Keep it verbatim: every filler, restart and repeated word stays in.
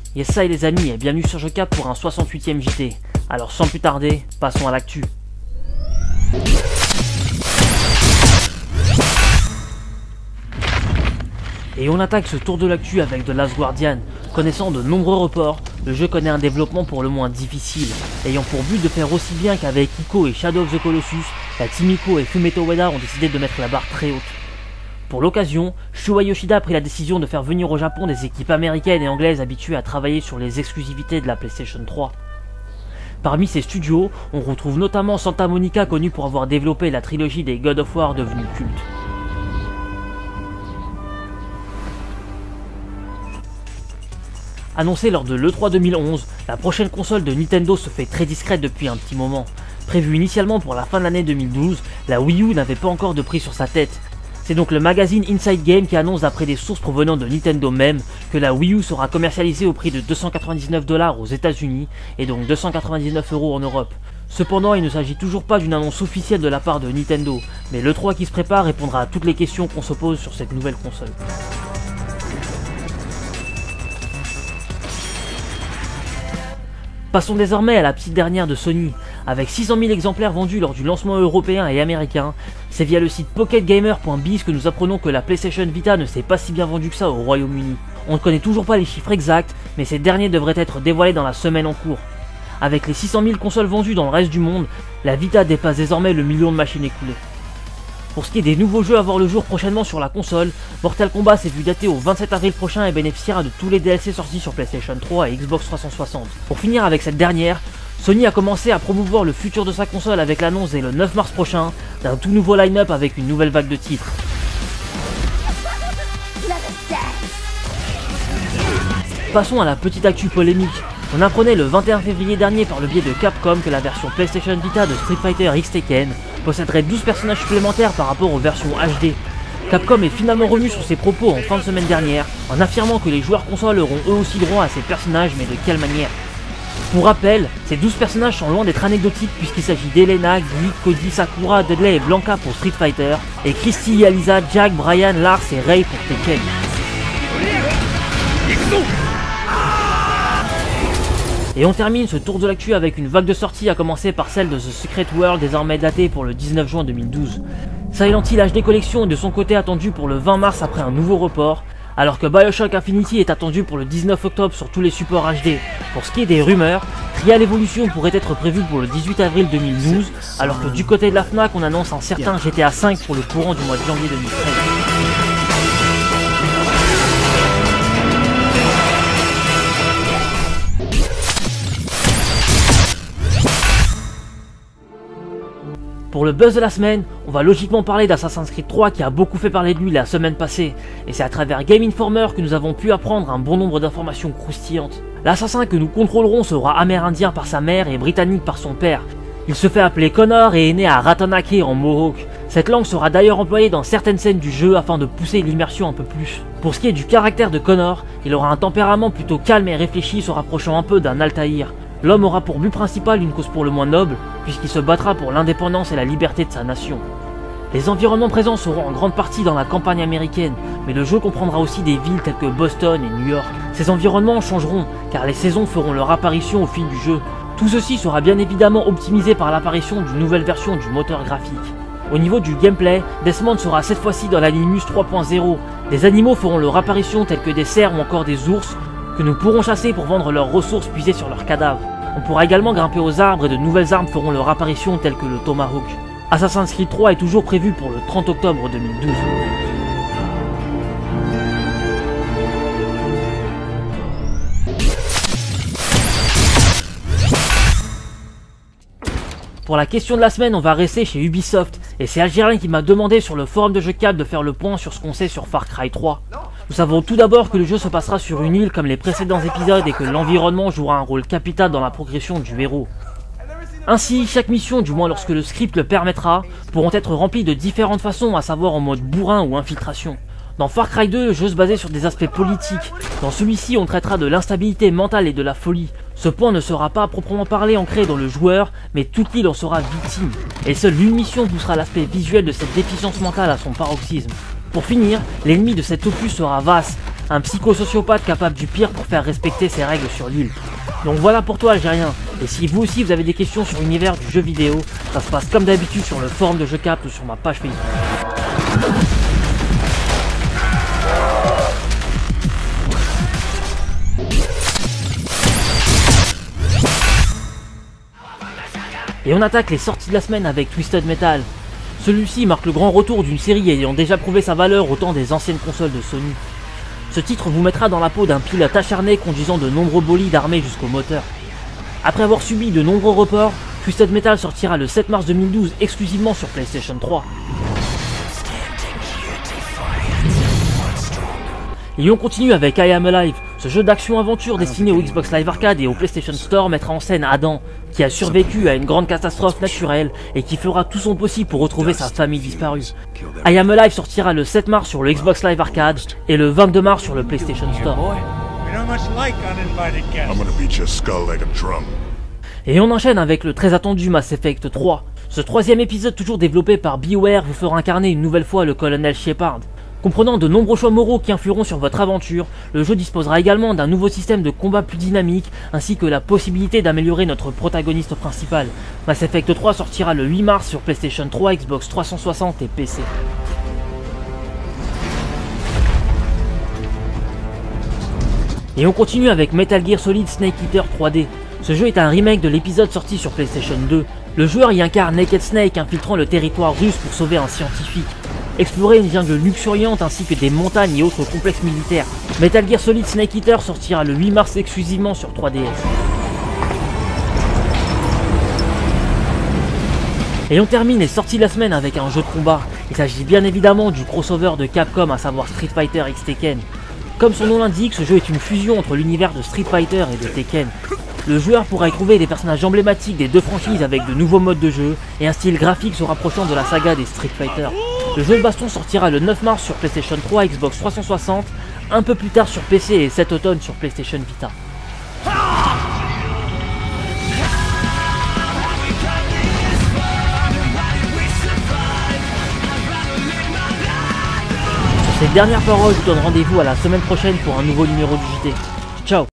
Yes ça les amis, et bienvenue sur Jeucap pour un soixante-huitième J T. Alors sans plus tarder, passons à l'actu. Et on attaque ce tour de l'actu avec The Last Guardian. Connaissant de nombreux reports, le jeu connaît un développement pour le moins difficile. Ayant pour but de faire aussi bien qu'avec Ico et Shadow of the Colossus, la Team Ico et Fumeto Ueda ont décidé de mettre la barre très haute. Pour l'occasion, Shuhei Yoshida a pris la décision de faire venir au Japon des équipes américaines et anglaises habituées à travailler sur les exclusivités de la PlayStation trois. Parmi ces studios, on retrouve notamment Santa Monica, connu pour avoir développé la trilogie des God of War devenue culte. Annoncée lors de l'E trois deux mille onze, la prochaine console de Nintendo se fait très discrète depuis un petit moment. Prévue initialement pour la fin de l'année deux mille douze, la Wii U n'avait pas encore de prix sur sa tête. C'est donc le magazine Inside Game qui annonce d'après des sources provenant de Nintendo même que la Wii U sera commercialisée au prix de deux cent quatre-vingt-dix-neuf dollars aux États-Unis et donc deux cent quatre-vingt-dix-neuf euros en Europe. Cependant, il ne s'agit toujours pas d'une annonce officielle de la part de Nintendo, mais l'E trois qui se prépare répondra à toutes les questions qu'on se pose sur cette nouvelle console. Passons désormais à la petite dernière de Sony. Avec six cent mille exemplaires vendus lors du lancement européen et américain, c'est via le site pocket gamer point biz que nous apprenons que la PlayStation Vita ne s'est pas si bien vendue que ça au Royaume-Uni. On ne connaît toujours pas les chiffres exacts, mais ces derniers devraient être dévoilés dans la semaine en cours. Avec les six cent mille consoles vendues dans le reste du monde, la Vita dépasse désormais le million de machines écoulées. Pour ce qui est des nouveaux jeux à voir le jour prochainement sur la console, Mortal Kombat s'est vu daté au vingt-sept avril prochain et bénéficiera de tous les D L C sortis sur PlayStation trois et Xbox trois cent soixante. Pour finir avec cette dernière, Sony a commencé à promouvoir le futur de sa console avec l'annonce dès le neuf mars prochain d'un tout nouveau line-up avec une nouvelle vague de titres. Passons à la petite actu polémique. On apprenait le vingt et un février dernier par le biais de Capcom que la version PlayStation Vita de Street Fighter X Tekken posséderait douze personnages supplémentaires par rapport aux versions H D. Capcom est finalement revenu sur ses propos en fin de semaine dernière en affirmant que les joueurs console auront eux aussi droit à ces personnages, mais de quelle manière? Pour rappel, ces douze personnages sont loin d'être anecdotiques puisqu'il s'agit d'Elena, Guy, Cody, Sakura, Dudley et Blanca pour Street Fighter et Christy, Alisa, Jack, Brian, Lars et Ray pour Tekken. Et on termine ce tour de l'actu avec une vague de sorties à commencer par celle de The Secret World désormais datée pour le dix-neuf juin deux mille douze. Silent Hill H D Collection est de son côté attendu pour le vingt mars après un nouveau report, alors que Bioshock Infinity est attendu pour le dix-neuf octobre sur tous les supports H D. Pour ce qui est des rumeurs, Trial Evolution pourrait être prévu pour le dix-huit avril deux mille douze, alors que du côté de la Fnac on annonce un certain G T A cinq pour le courant du mois de janvier deux mille treize. Pour le buzz de la semaine, on va logiquement parler d'Assassin's Creed trois qui a beaucoup fait parler de lui la semaine passée, et c'est à travers Game Informer que nous avons pu apprendre un bon nombre d'informations croustillantes. L'assassin que nous contrôlerons sera amérindien par sa mère et britannique par son père. Il se fait appeler Connor et est né à Ratonake en Mohawk. Cette langue sera d'ailleurs employée dans certaines scènes du jeu afin de pousser l'immersion un peu plus. Pour ce qui est du caractère de Connor, il aura un tempérament plutôt calme et réfléchi se rapprochant un peu d'un Altaïr. L'homme aura pour but principal une cause pour le moins noble, puisqu'il se battra pour l'indépendance et la liberté de sa nation. Les environnements présents seront en grande partie dans la campagne américaine, mais le jeu comprendra aussi des villes telles que Boston et New York. Ces environnements changeront, car les saisons feront leur apparition au fil du jeu. Tout ceci sera bien évidemment optimisé par l'apparition d'une nouvelle version du moteur graphique. Au niveau du gameplay, Desmond sera cette fois-ci dans l'Animus trois point zéro. Des animaux feront leur apparition tels que des cerfs ou encore des ours, que nous pourrons chasser pour vendre leurs ressources puisées sur leurs cadavres. On pourra également grimper aux arbres et de nouvelles armes feront leur apparition telles que le Tomahawk. Assassin's Creed trois est toujours prévu pour le trente octobre deux mille douze. Pour la question de la semaine, on va rester chez Ubisoft, et c'est Algérien qui m'a demandé sur le forum de Jeucap de faire le point sur ce qu'on sait sur Far Cry trois. Nous savons tout d'abord que le jeu se passera sur une île comme les précédents épisodes et que l'environnement jouera un rôle capital dans la progression du héros. Ainsi, chaque mission, du moins lorsque le script le permettra, pourront être remplies de différentes façons, à savoir en mode bourrin ou infiltration. Dans Far Cry deux, le jeu se basait sur des aspects politiques. Dans celui-ci, on traitera de l'instabilité mentale et de la folie. Ce point ne sera pas à proprement parler ancré dans le joueur, mais toute l'île en sera victime. Et seule une mission poussera l'aspect visuel de cette déficience mentale à son paroxysme. Pour finir, l'ennemi de cet opus sera Vaas, un psychosociopathe capable du pire pour faire respecter ses règles sur l'île. Donc voilà pour toi Algérien, et si vous aussi vous avez des questions sur l'univers du jeu vidéo, ça se passe comme d'habitude sur le forum de JeuCapte ou sur ma page Facebook. Et on attaque les sorties de la semaine avec Twisted Metal. Celui-ci marque le grand retour d'une série ayant déjà prouvé sa valeur au temps des anciennes consoles de Sony. Ce titre vous mettra dans la peau d'un pilote acharné conduisant de nombreux bolides armés jusqu'au moteur. Après avoir subi de nombreux reports, Twisted Metal sortira le sept mars deux mille douze exclusivement sur PlayStation trois. Et on continue avec I Am Alive. Ce jeu d'action-aventure destiné au Xbox Live Arcade et au PlayStation Store mettra en scène Adam, qui a survécu à une grande catastrophe naturelle et qui fera tout son possible pour retrouver sa famille disparue. I Am Alive sortira le sept mars sur le Xbox Live Arcade et le vingt-deux mars sur le PlayStation Store. Et on enchaîne avec le très attendu Mass Effect trois. Ce troisième épisode, toujours développé par BioWare, vous fera incarner une nouvelle fois le colonel Shepard. Comprenant de nombreux choix moraux qui influeront sur votre aventure, le jeu disposera également d'un nouveau système de combat plus dynamique, ainsi que la possibilité d'améliorer notre protagoniste principal. Mass Effect trois sortira le huit mars sur PlayStation trois, Xbox trois cent soixante et P C. Et on continue avec Metal Gear Solid Snake Eater trois D. Ce jeu est un remake de l'épisode sorti sur PlayStation deux. Le joueur y incarne Naked Snake infiltrant le territoire russe pour sauver un scientifique. Explorer une jungle luxuriante ainsi que des montagnes et autres complexes militaires. Metal Gear Solid Snake Eater sortira le huit mars exclusivement sur trois D S. Et on termine les sorties de la semaine avec un jeu de combat. Il s'agit bien évidemment du crossover de Capcom, à savoir Street Fighter X Tekken. Comme son nom l'indique, ce jeu est une fusion entre l'univers de Street Fighter et de Tekken. Le joueur pourra y trouver des personnages emblématiques des deux franchises avec de nouveaux modes de jeu et un style graphique se rapprochant de la saga des Street Fighter. Le jeu de baston sortira le neuf mars sur PlayStation trois, Xbox trois cent soixante, un peu plus tard sur P C et cet automne sur PlayStation Vita. Sur ces dernières paroles, je vous donne rendez-vous à la semaine prochaine pour un nouveau numéro du J T. Ciao.